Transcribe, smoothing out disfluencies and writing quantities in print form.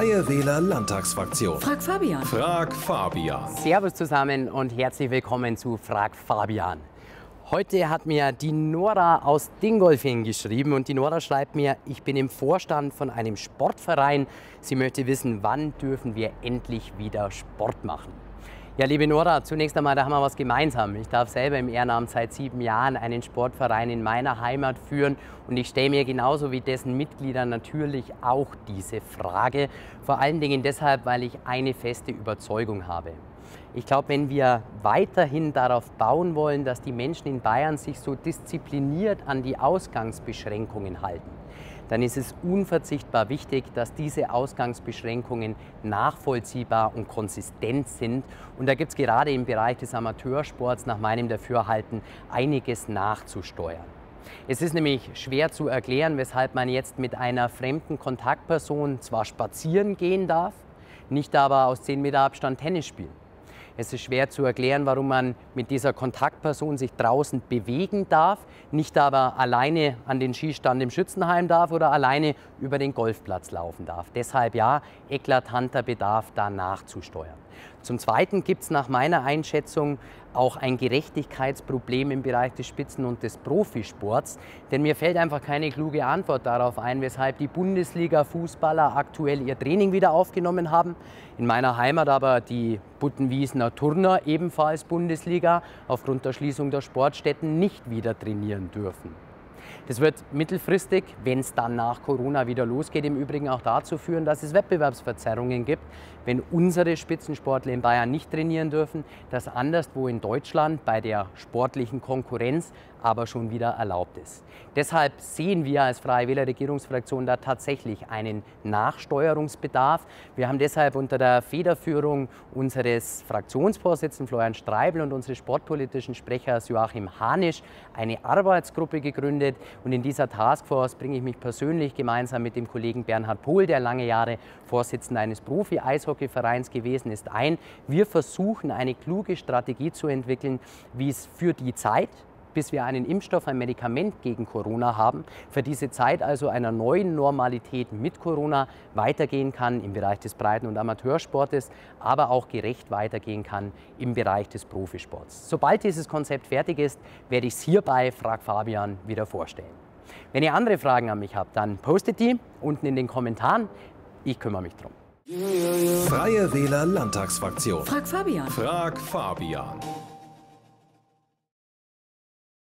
Freie Wähler Landtagsfraktion. Frag Fabian. Frag Fabian. Servus zusammen und herzlich willkommen zu Frag Fabian. Heute hat mir die Nora aus Dingolfing geschrieben und die Nora schreibt mir, ich bin im Vorstand von einem Sportverein. Sie möchte wissen, wann dürfen wir endlich wieder Sport machen? Ja, liebe Nora, zunächst einmal, da haben wir was gemeinsam. Ich darf selber im Ehrenamt seit 7 Jahren einen Sportverein in meiner Heimat führen und ich stelle mir genauso wie dessen Mitgliedern natürlich auch diese Frage. Vor allen Dingen deshalb, weil ich eine feste Überzeugung habe. Ich glaube, wenn wir weiterhin darauf bauen wollen, dass die Menschen in Bayern sich so diszipliniert an die Ausgangsbeschränkungen halten, dann ist es unverzichtbar wichtig, dass diese Ausgangsbeschränkungen nachvollziehbar und konsistent sind. Und da gibt es gerade im Bereich des Amateursports nach meinem Dafürhalten einiges nachzusteuern. Es ist nämlich schwer zu erklären, weshalb man jetzt mit einer fremden Kontaktperson zwar spazieren gehen darf, nicht aber aus 10 Meter Abstand Tennis spielen. Es ist schwer zu erklären, warum man mit dieser Kontaktperson sich draußen bewegen darf, nicht aber alleine an den Schießstand im Schützenheim darf oder alleine über den Golfplatz laufen darf. Deshalb ja, eklatanter Bedarf, da nachzusteuern. Zum Zweiten gibt es nach meiner Einschätzung auch ein Gerechtigkeitsproblem im Bereich des Spitzen- und des Profisports. Denn mir fällt einfach keine kluge Antwort darauf ein, weshalb die Bundesliga-Fußballer aktuell ihr Training wieder aufgenommen haben. In meiner Heimat aber die Buttenwiesener Turner, ebenfalls Bundesliga, aufgrund der Schließung der Sportstätten nicht wieder trainieren dürfen. Das wird mittelfristig, wenn es dann nach Corona wieder losgeht, im Übrigen auch dazu führen, dass es Wettbewerbsverzerrungen gibt, wenn unsere Spitzensportler in Bayern nicht trainieren dürfen, das anderswo in Deutschland bei der sportlichen Konkurrenz aber schon wieder erlaubt ist. Deshalb sehen wir als Freie Wähler Regierungsfraktion da tatsächlich einen Nachsteuerungsbedarf. Wir haben deshalb unter der Federführung unseres Fraktionsvorsitzenden Florian Streibl und unseres sportpolitischen Sprechers Joachim Hanisch eine Arbeitsgruppe gegründet. Und in dieser Taskforce bringe ich mich persönlich gemeinsam mit dem Kollegen Bernhard Pohl, der lange Jahre Vorsitzender eines Profi-Eishockeyvereins gewesen ist, ein. Wir versuchen, eine kluge Strategie zu entwickeln, wie es für die Zeit, bis wir einen Impfstoff, ein Medikament gegen Corona haben, für diese Zeit also einer neuen Normalität mit Corona weitergehen kann im Bereich des Breiten- und Amateursportes, aber auch gerecht weitergehen kann im Bereich des Profisports. Sobald dieses Konzept fertig ist, werde ich es hier bei Frag Fabian wieder vorstellen. Wenn ihr andere Fragen an mich habt, dann postet die unten in den Kommentaren. Ich kümmere mich drum. Freie Wähler Landtagsfraktion. Frag Fabian. Frag Fabian.